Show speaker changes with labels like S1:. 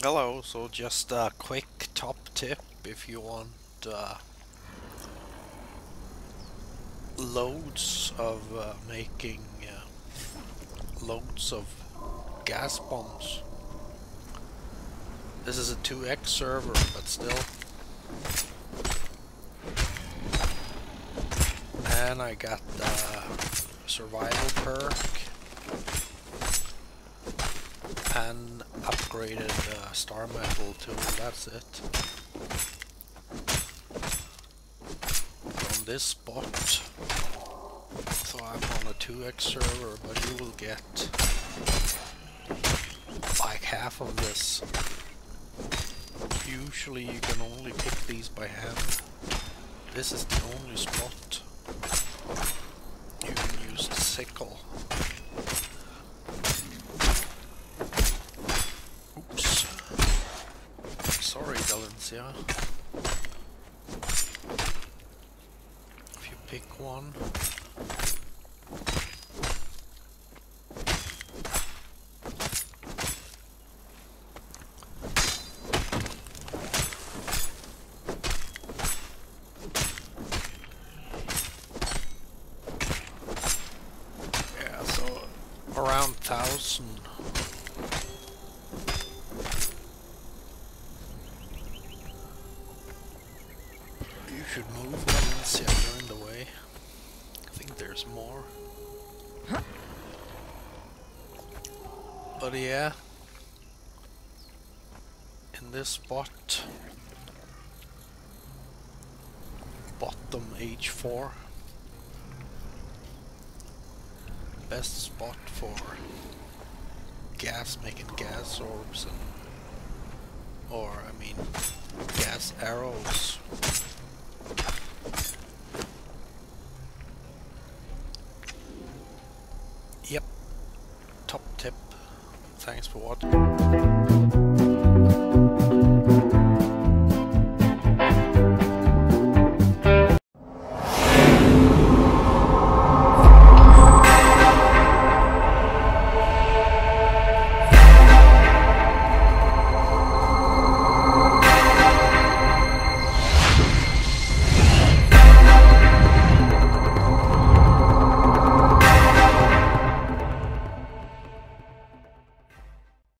S1: Hello, so just a quick top tip if you want loads of making loads of gas bombs. This is a 2x server, but still. And I got the survival perk and upgraded star metal too, that's it. On this spot, so I'm on a 2x server, but you will get like half of this. Usually you can only pick these by hand. This is the only spot you can use the sickle. Oops. Sorry, Valencia. If you pick one. Yeah, so around 1,000. You should move Valencia, you're in the way. I think there's more. But yeah, in this spot, bottom H4, best spot for making gas orbs or I mean gas arrows. Yep, top tip. Thanks for watching.